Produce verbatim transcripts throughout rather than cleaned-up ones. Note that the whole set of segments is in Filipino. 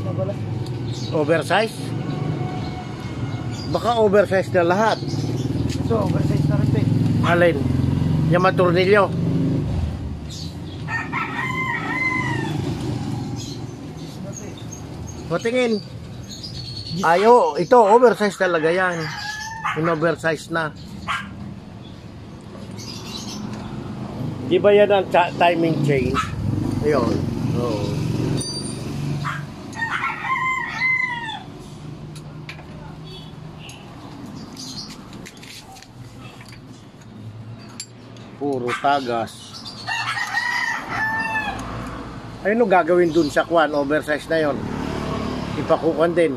na pala. Oversize? Baka oversize na lahat. Ito, oversize na rin ito eh. Alin? Yung maturnilyo. Patingin. Ayo, ito oversize talaga yan. In-oversize na. Di ba yan ang timing change? Ayun. Oo. Puro tagas. Ayun o gagawin dun sa kwan, oversize na yon. Ipakukan din.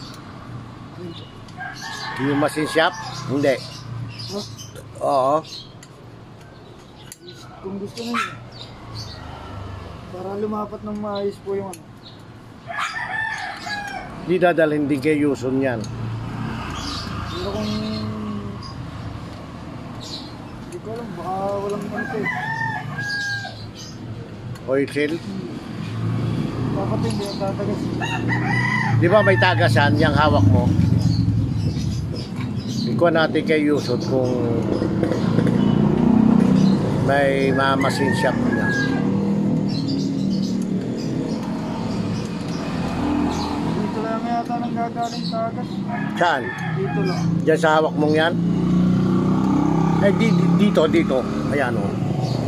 Yung machine shop? Hindi. Oo. Kung gusto nyo, para lumapat ng maayos po yung ano. Di dadalhin din kay Yuson yan. Pero kung hindi ko alam, baka walang ano ito eh. Oil seal? Dapat hindi ang tatagas. Di ba may tagasan yung hawak mo? Ikuha natin kay Yuson kung may mamasin shop niya. Dito lang yata nang gagaling tagas. Saan? Dito lang. Diyan sa hawak mong yan? Eh di, di, dito, dito. Ayan o.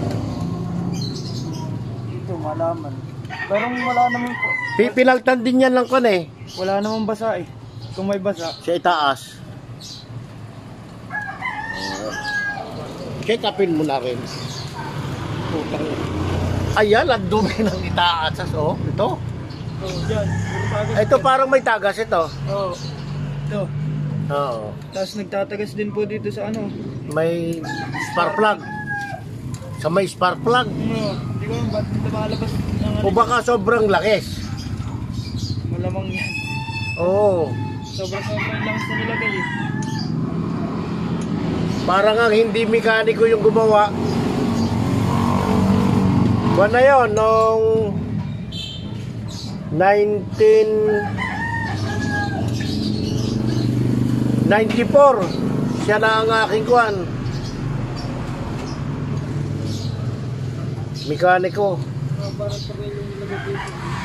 Dito, malaman. Pero wala naman po. Pinaltan din yan lang kon eh. Wala namang basa eh. Kung may basa. Sa itaas. Check upin mo na rin. Putang. Ayan, ang dumi ng itaas. Oh, ito. Oh, yan. Ito parang may tagas ito. Oh. Ito. Oo. Tapos nagtatagas din po dito sa ano. May spark plug. Sa may spark plug. Ano, hindi ko alam ba't dito makalabas ng ano. O baka sobrang lakis. Malamang yan. Oo. Sobrang-sobrang langis na nilagay eh. Parang ang hindi mekaniko yung gumawa. Buwan na yun, noong nineteen ninety-four. Siya na ang aking kuwan. Mekaniko. Oh, parang parang yung nilagay dito.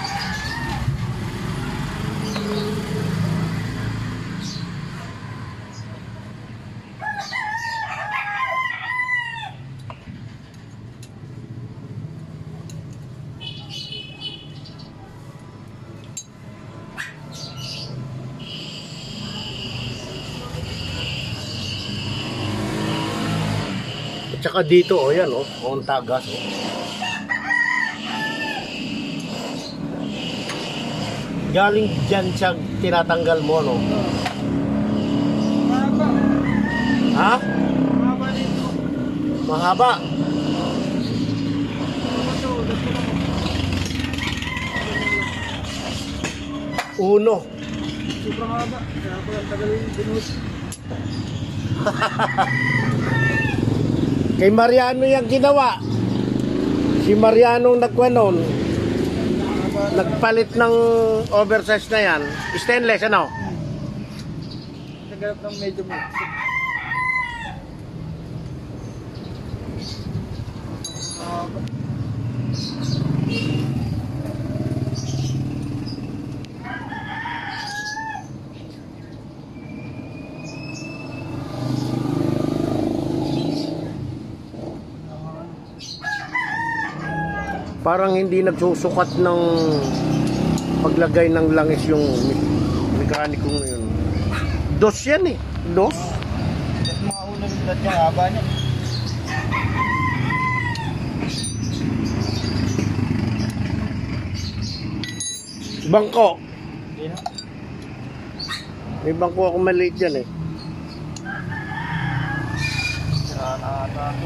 Tsaka dito, oh, yan, oh, on tagas, oh. Galing dyan siya tinatanggal mo, no? Mahaba. Ha? Mahaba dito. Mahaba. Uno. Sobrang haba. Kaya ko lang tagal yung binuhos. Kay Mariano yung ginawa. Si Mariano nagwanon. Nagpalit ng oversize na yan. Stainless, ano? Naghanap ng medyo mo. Mahaba. Parang hindi nagsusukat ng paglagay ng langis yung mekaniko ngayon. Dos yan eh. Dos. At mga unang ulat niya, haba niya. Bangko. Hindi na. May bangko ako maliit yan eh. Sira na ata ako.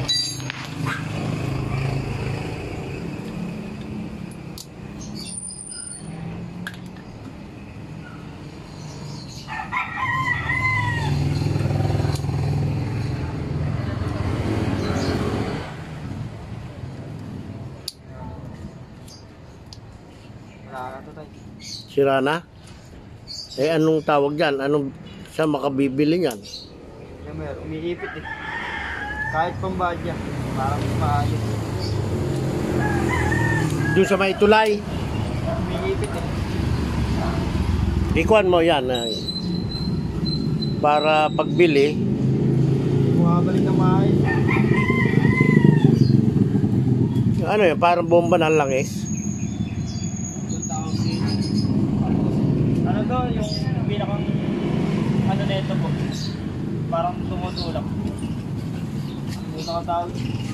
Wala ka to tayo. Sira na? Eh, anong tawag dyan? Anong siya makabibili niyan? Yan meron, umiipit eh. Kahit pambadya, parang mas maayos. Doon sa may tulay. Umiipit eh. Ikuan mo yan. ah, Para pagbili. Bumabalik na maayos. Ano yun? Parang bomba ng langis. Yung tawag dito. Ano to, yung pinakang ano neto po. Parang tumutulak. Yung nakatawag.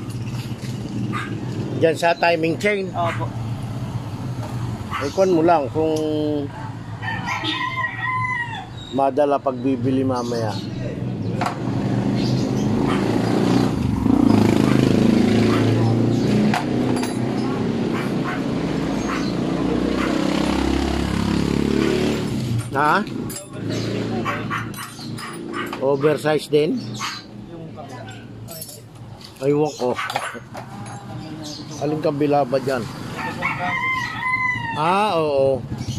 Diyan sa timing chain. Oo po. Ikuan mo lang kung madala pagbibili mamaya. Ha? Oversize din? Yung kabila. Aywan ko. Aling kabila ba dyan? Ah, oo.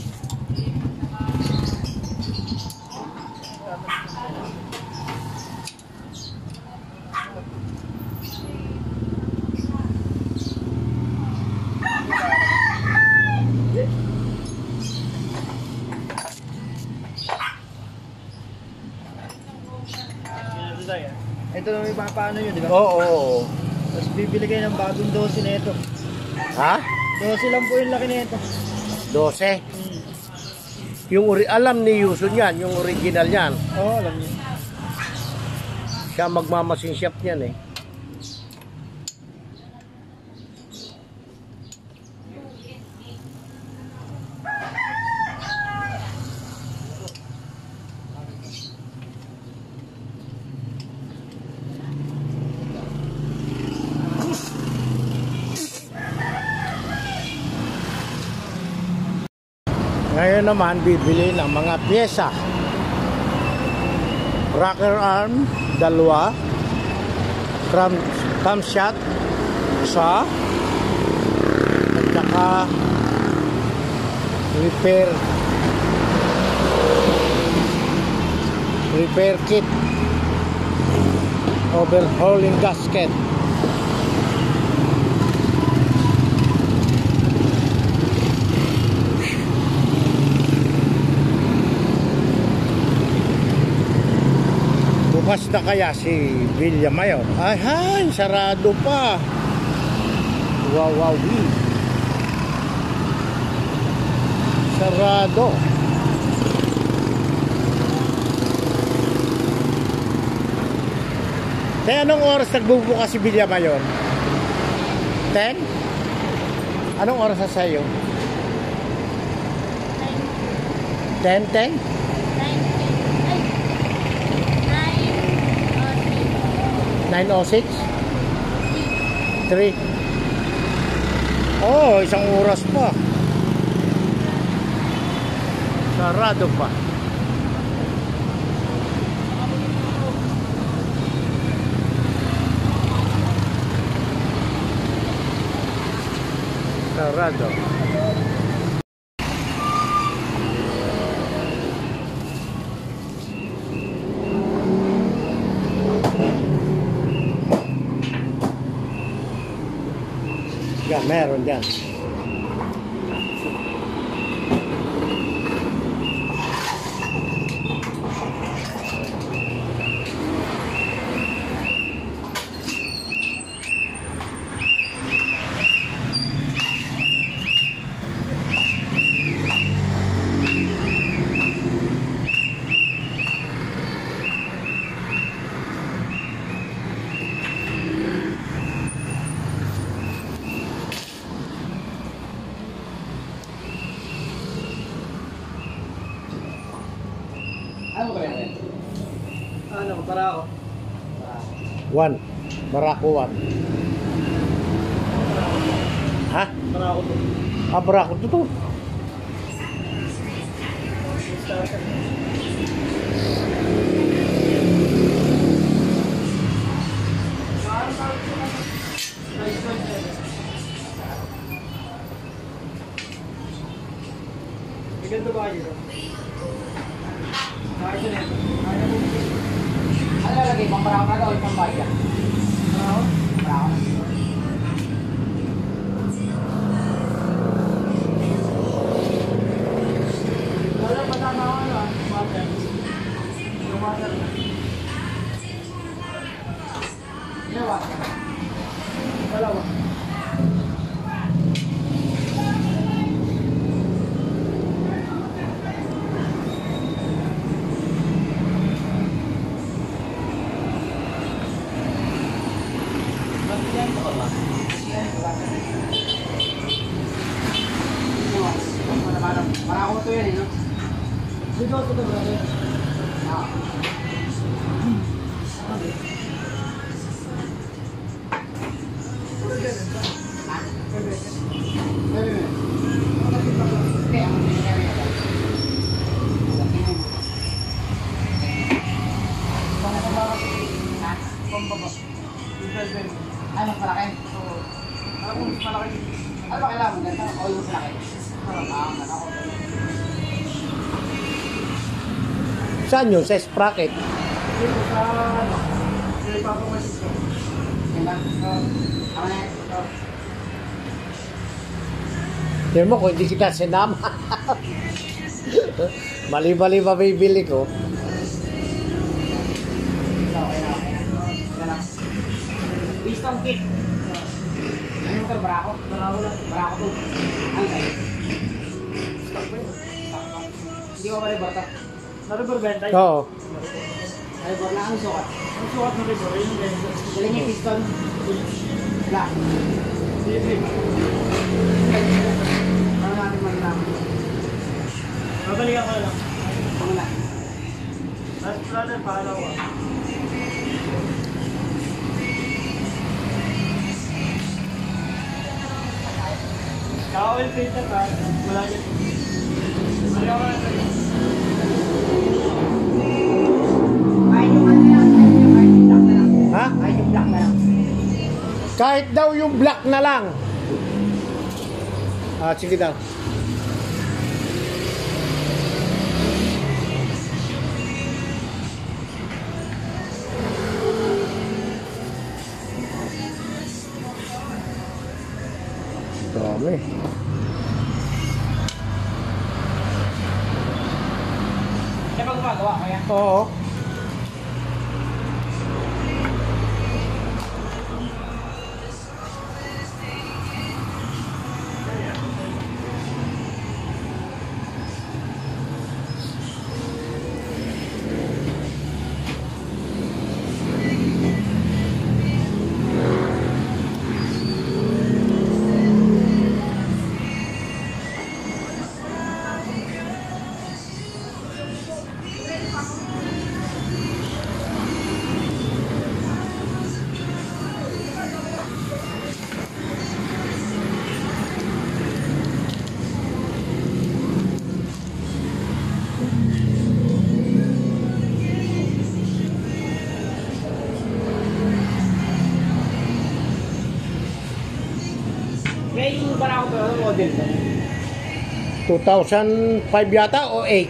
Ito na may paano yun, di ba? Oo, oo. Tapos bibili kayo ng bagong dose na ito. Ha? Dose lang po yung laki na ito. Dose? Hmm. Yung ori alam ni Yuson yan, yung original yan. Oo, oh, alam niyo. Siya magmamasin shop niyan eh. Ngayon naman bibili ng mga pyesa. Rocker arm, dalawa. Cam, camshaft, isa. At saka repair repair kit. Overhauling gasket. Bukas na kaya si Villa Mayor? Ay, hay, sarado pa. Wow, wow, wee. Sarado. Kaya anong oras nagbubukas si Villa Mayor? ten? Anong oras sa sayo? ten, ten? nine oh six? three? Oh, isang oras pa. Sarado pa. Sarado. Yan, meron dyan. Ano ba yan? Ano, para ako. One. Barako one. Ha? Para ako to. Ah, barako to to. May ganito ba kayo? Bakit yun eh? Bakit na bumili? Ano lalagay? Pamparako na daw o pambaya? Ano? Parako na. Wala pa tama ako ano ah. Water. Yung water na. Dalawa. Dalawa. Yan ko ba? Yan ko ba? Parako to yan eh, no? Dito ito to brother. Ah. Ha? Hindi, ang nangyayari na lang. Ha? Pambaba. Yung velvet. Ay, mas malaki. Oo. Alam mo, mas malaki. Ano ba kailangan mo? Ganito o yung mas malaki? Ah, ako. Saan yun? Sa sprocket? Dito sa ano? Sa ipapamasis ko. Yan ba? Oo. Ako na yan. Oo. Tignan mo kung hindi kita sinama. Mali-mali pa bibili ko. Okay na, okay na. Yan lang. Wisdom kit. Ano yung barako? Barako lang. Barako to. Ano sa'yo? Stock ba yun? Sakto. Hindi ko ma-rebor to. Na-rubber band tayo? Oo. Rebor na ang sukat. Ang sukat ng rubber, yun yung ganyan. Galing yung piston. Black. Sige. Ano natin malalaman? Babalikan ko na lang. Ano na? Last brother, pahalaw ah. Kaka-oil filter pa. Wala dyan. Balikan ko na sa'yo. Kahit yung ano na lang. Kahit yung black na lang. Ha? Kahit yung black na lang. Kahit daw yung black na lang. Ah, sige daw. Dami. Siya ba gumagawa kaya? Oo. May yung barako to. Ano model to? two thousand five yata o eight?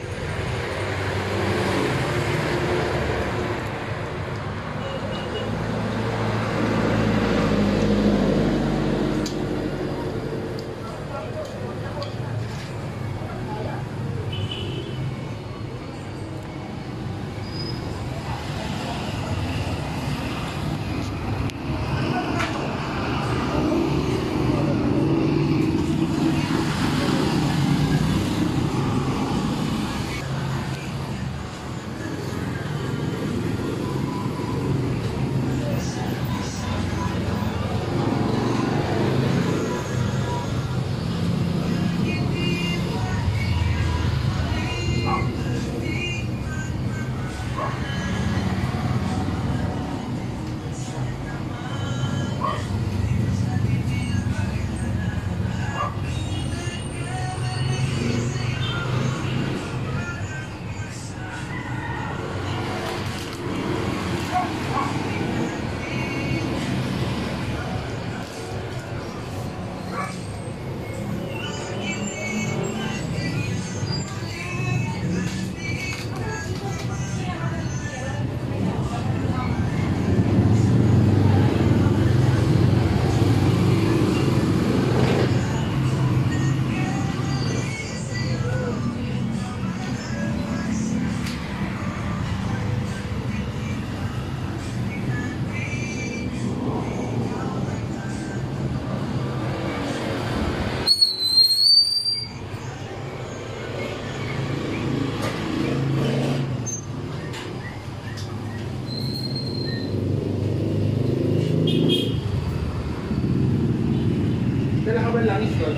pistol.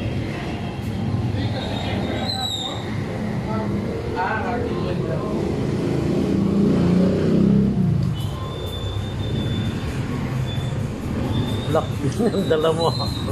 Ah, cartridge. Lock din ang dala mo.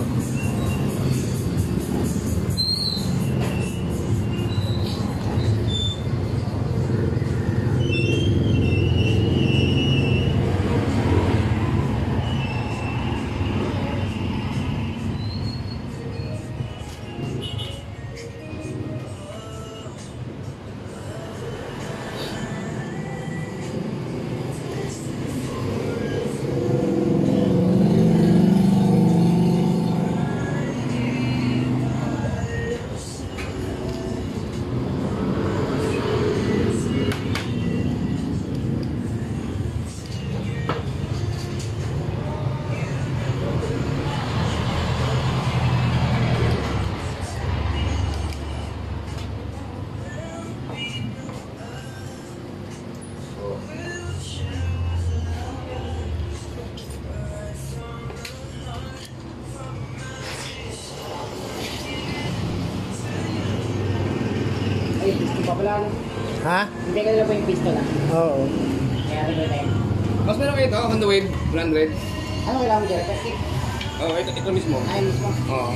Ay, gusto pa pala. ano? Ha? Hindi ka nila ba yung pistol ah? Oo. Kaya rin ba tayo? Mas meron kayo ito, Honda Wave, one hundred. Ano kailangan mo dyan? Plastic? Oo, ito, ito mismo. Ay, mismo. Oo,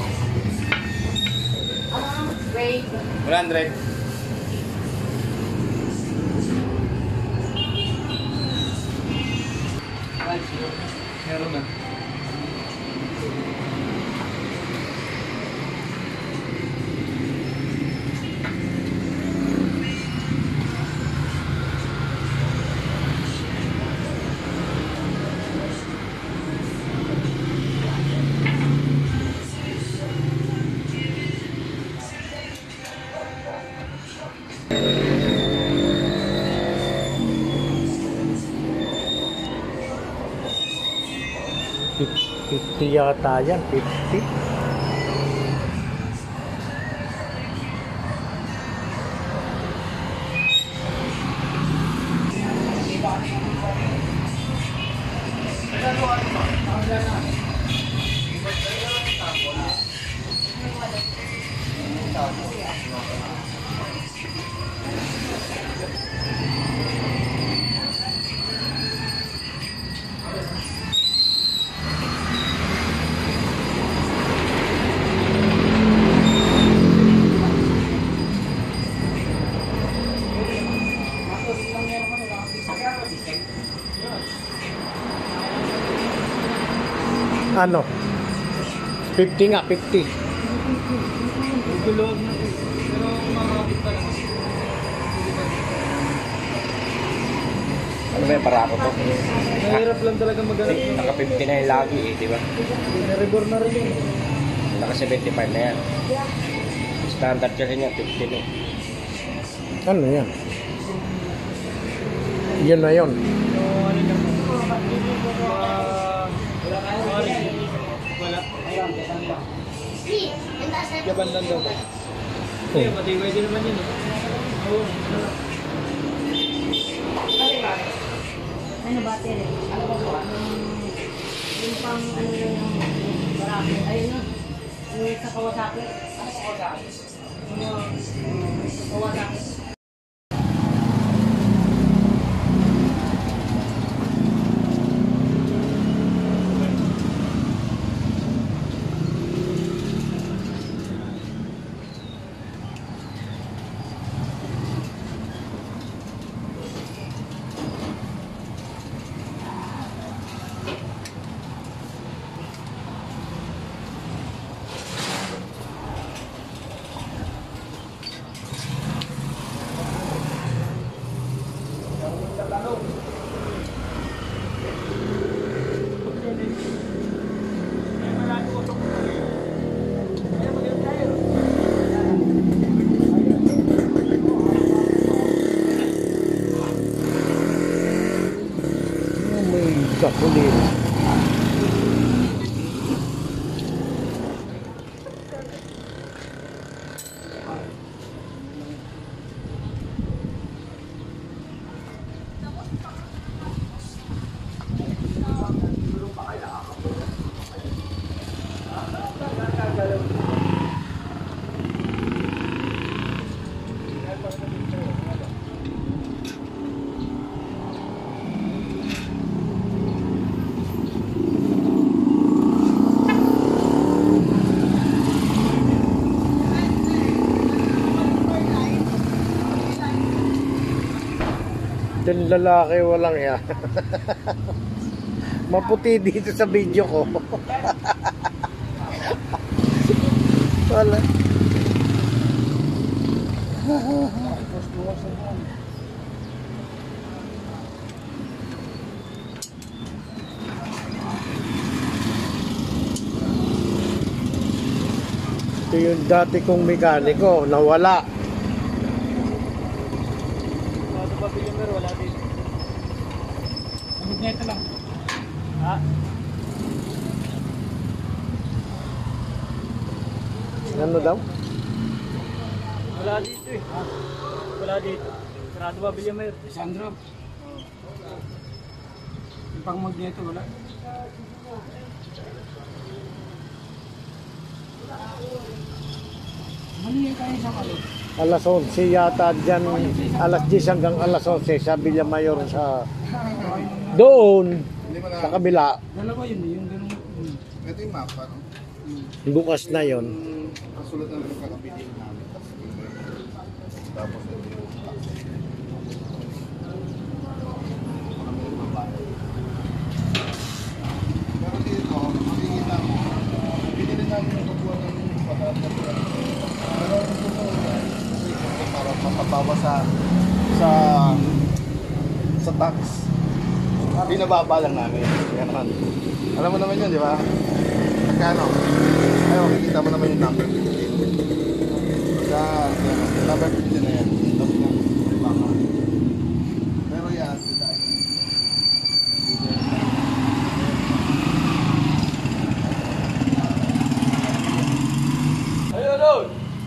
Ano ang spray? one hundred. Meron na. fifty yata yan, fifty. Ano? fifty nga, fifty. Medyo loob na eh. Pero makakapit pa lang. Ano ba yung para ako to? Mahirap lang talaga maghanap ng... Naka fifty na yung lagi eh, di ba? Rebor na rin yun. Naka seventy-five na yan. Standard kasi niya, fifty na. Ano yan? Yun na yun. So, ano niya? Wala kayo? Wala. Ayun, besan lang. Yaban lang daw. Kasi Oh. matibay din naman yun eh. Oo. Ano battery? Ano ba po? Yung pang ano yung barako. Ayun na. Yung sa Kawasaki. Ano sa Kawasaki? Yung sa Kawasaki. Gasolina. Gagalaw. Ito yung lalaki, walang yan. Maputi dito sa video ko. Wala. Ito yung dati kong mekaniko, nawala. Ano ba Bilyamero? Wala dito. Magneto lang. Ha? Ano daw? Wala dito eh. Wala dito. Sarado ba Bilyamero? Sandro. Yung pang magneto wala. Mali kayo sa kalo. Alas onse yata dyan, alas diyes hanggang alas onse sa Villa Mayor sa doon, sa kabila. Dalawa yun eh, yung ganun. Hmm. Ito yung mapa, no? Bukas na yon. Kasulad na rin kakabiling namin. Tapos ito yung taxi. Marami yung mabayan. Pero dito, makikita mo, binili namin yung kabuha ng patatas. Pero ang gusto ko yan, para mapabawa sa sa sa tax. Binababa lang namin. Yan naman. Alam mo naman yun, di ba? Magkano? Ay, makikita mo naman yung number fifteen. Sa, sa number fifteen na yan. Tapos ng baka. Pero yan, sila. Ayun, Lord!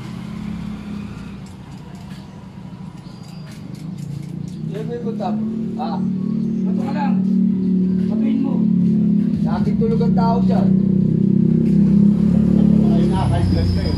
Yan mo yung butap. Ha? Bato ka lang. Batuin mo. Sa ating tulog ang tao dyan. Ay, na, high blood ka eh.